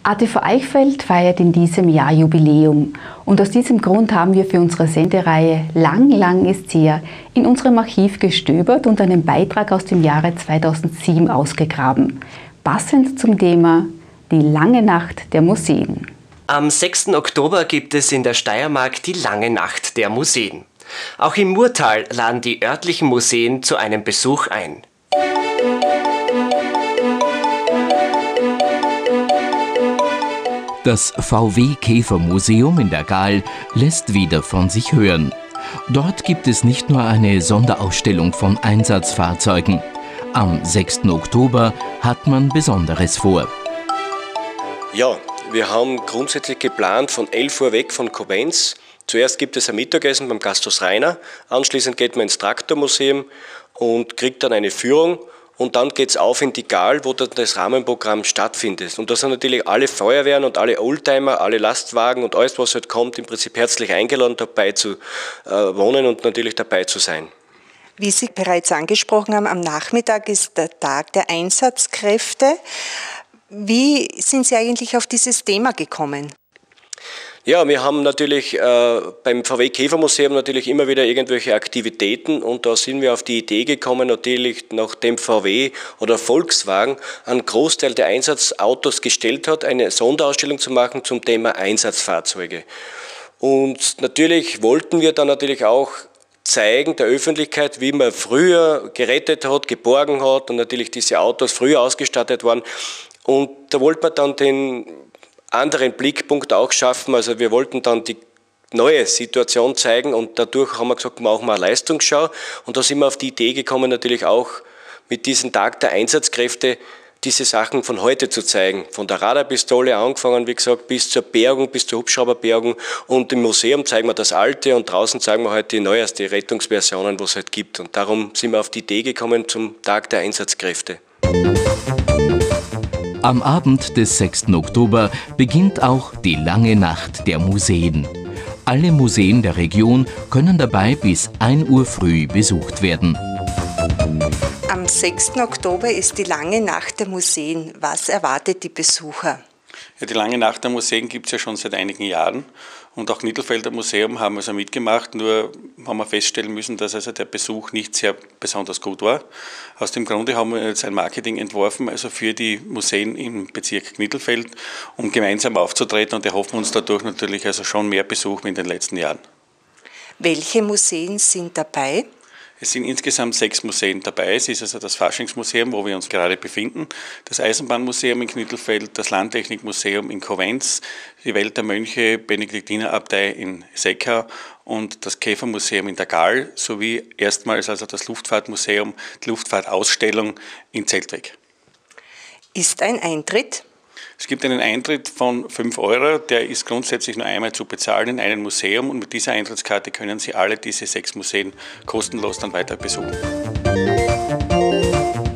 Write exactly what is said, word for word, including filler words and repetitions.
A T V Eichfeld feiert in diesem Jahr Jubiläum und aus diesem Grund haben wir für unsere Sendereihe Lang, lang ist's her in unserem Archiv gestöbert und einen Beitrag aus dem Jahre zweitausendsieben ausgegraben. Passend zum Thema Die lange Nacht der Museen. Am sechsten Oktober gibt es in der Steiermark die lange Nacht der Museen. Auch im Murtal laden die örtlichen Museen zu einem Besuch ein. Das V W-Käfermuseum in der Gaal lässt wieder von sich hören. Dort gibt es nicht nur eine Sonderausstellung von Einsatzfahrzeugen. Am sechsten Oktober hat man Besonderes vor. Ja, wir haben grundsätzlich geplant von elf Uhr weg von Koblenz. Zuerst gibt es ein Mittagessen beim Gasthaus Rainer. Anschließend geht man ins Traktormuseum und kriegt dann eine Führung. Und dann geht es auf in die Gaal, wo dann das Rahmenprogramm stattfindet. Und da sind natürlich alle Feuerwehren und alle Oldtimer, alle Lastwagen und alles, was halt kommt, im Prinzip herzlich eingeladen, dabei zu äh, wohnen und natürlich dabei zu sein. Wie Sie bereits angesprochen haben, am Nachmittag ist der Tag der Einsatzkräfte. Wie sind Sie eigentlich auf dieses Thema gekommen? Ja, wir haben natürlich äh, beim V W-Käfermuseum natürlich immer wieder irgendwelche Aktivitäten und da sind wir auf die Idee gekommen, natürlich nachdem V W oder Volkswagen einen Großteil der Einsatzautos gestellt hat, eine Sonderausstellung zu machen zum Thema Einsatzfahrzeuge. Und natürlich wollten wir dann natürlich auch zeigen der Öffentlichkeit, wie man früher gerettet hat, geborgen hat und natürlich diese Autos früher ausgestattet waren. Und da wollte man dann den anderen Blickpunkt auch schaffen. Also wir wollten dann die neue Situation zeigen und dadurch haben wir gesagt, machen wir eine Leistungsschau. Und da sind wir auf die Idee gekommen, natürlich auch mit diesem Tag der Einsatzkräfte diese Sachen von heute zu zeigen. Von der Radarpistole angefangen, wie gesagt, bis zur Bergung, bis zur Hubschrauberbergung. Und im Museum zeigen wir das Alte und draußen zeigen wir halt die neueste Rettungsversionen, was es halt gibt. Und darum sind wir auf die Idee gekommen zum Tag der Einsatzkräfte. Am Abend des sechsten Oktober beginnt auch die lange Nacht der Museen. Alle Museen der Region können dabei bis ein Uhr früh besucht werden. Am sechsten Oktober ist die lange Nacht der Museen. Was erwartet die Besucher? Ja, die lange Nacht der Museen gibt es ja schon seit einigen Jahren. Und auch Knittelfelder Museum haben also mitgemacht, nur haben wir feststellen müssen, dass also der Besuch nicht sehr besonders gut war. Aus dem Grunde haben wir jetzt ein Marketing entworfen, also für die Museen im Bezirk Knittelfeld, um gemeinsam aufzutreten und erhoffen uns dadurch natürlich also schon mehr Besuch wie in den letzten Jahren. Welche Museen sind dabei? Es sind insgesamt sechs Museen dabei. Es ist also das Faschingsmuseum, wo wir uns gerade befinden, das Eisenbahnmuseum in Knittelfeld, das Landtechnikmuseum in Koblenz, die Welt der Mönche Benediktinerabtei in Seckau und das Käfermuseum in der Gaal sowie erstmals also das Luftfahrtmuseum, die Luftfahrtausstellung in Zeltweg. Ist ein Eintritt? Es gibt einen Eintritt von fünf Euro, der ist grundsätzlich nur einmal zu bezahlen in einem Museum und mit dieser Eintrittskarte können Sie alle diese sechs Museen kostenlos dann weiter besuchen.